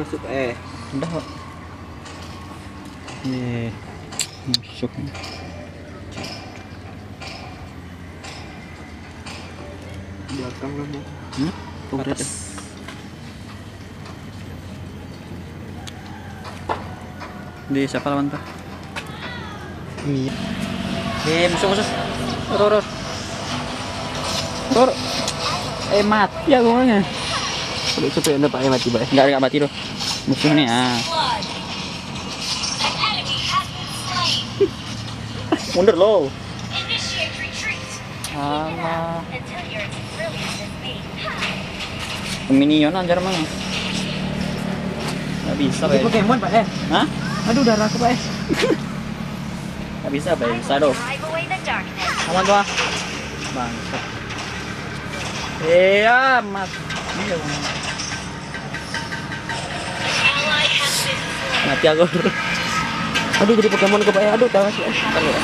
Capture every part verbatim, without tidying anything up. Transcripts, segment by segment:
masuk eh. Udah kok. Nih, masuk. Belakang kamu. Hmm? Tunggu Atas. Di siapa lawan tuh? Iya. Eh, musuh musuh. Ror, ror. Ror. Eh, mati aku orangnya. Coba coba anda pakai mati baik. Enggak enggak mati loh. Musuh nih ah. Mundur lo. Alah. Minion anjar mang. Enggak bisa, Ini Bay. Pokemon Pak eh. Hah? Aduh darah aku Pak eh. Enggak bisa, Bay. Shadow. Aman tuh ah. Bangsa. Eh, amat. Iya, Bang. Mati aku. Aduh jadi Pokemon ke Pak eh. Aduh darah sih.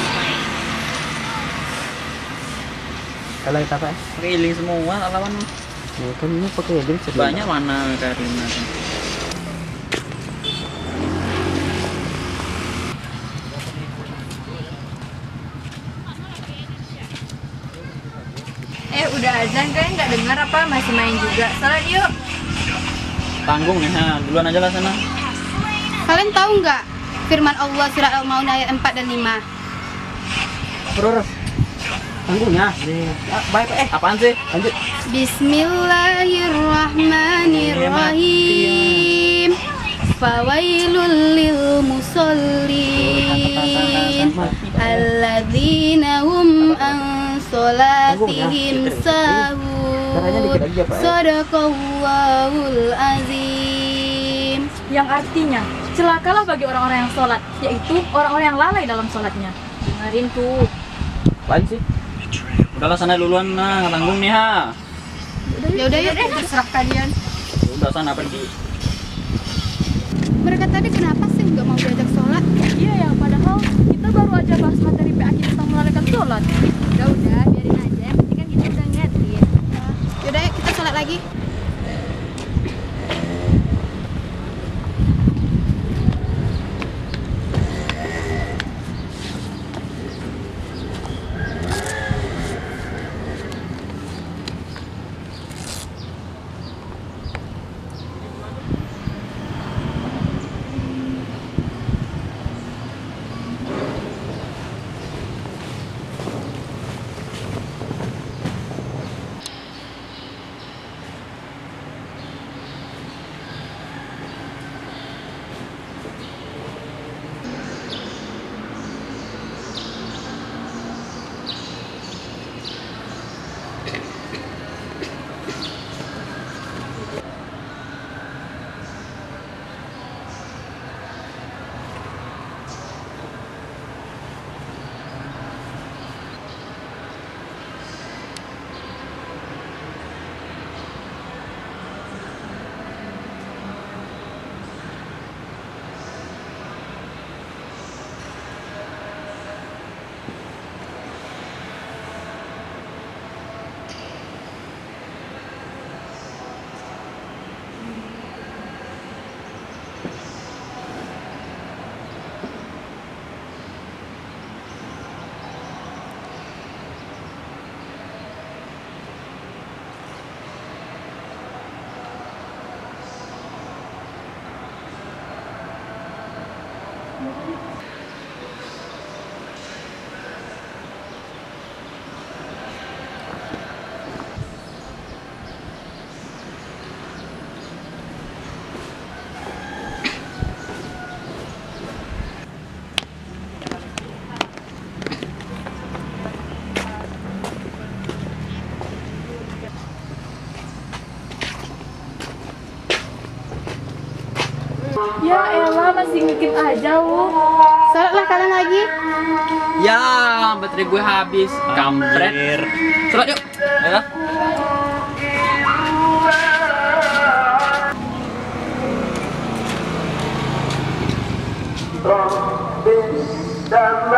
Kalau kita Pak eh. Pakai healing semua lawan. Ya, kan ini pakai healing Banyak mana Karina. Eh udah azan kalian nggak dengar apa masih main juga? Salat yuk. Tanggung nih, ha. Duluan aja lah sana. Kalian tahu nggak firman Allah surat Al-Maun ayat empat dan lima? Bro, tanggungnya. Nih, ah, baik Pak eh. Apaan sih? Lanjut. Bismillahirrahmanirrahim. Fawailul lil musallin alladzina hum an sholatihim sahun. Sadaqallahul azim. Yang artinya celakalah bagi orang-orang yang sholat, yaitu orang-orang yang lalai dalam sholatnya. Dengerin tuh. Apaan sih? Udahlah sana duluan nah, nggak tanggung nih ha. Ya udah ya, terserah kalian. Udah sana pergi. Mereka tadi kenapa sih nggak mau diajak sholat? Iya ya, padahal kita baru aja bahas materi P A Q tentang melalaikan sholat. Udah udah, biarin aja. Yang penting kan kita udah ngingetin. Yaudah ya, kita sholat lagi. Ya elah, masih ngikip aja lu. Sholatlah kalian lagi. Ya, baterai gue habis. Kampret. Sholat yuk. Ayo. رب السماوات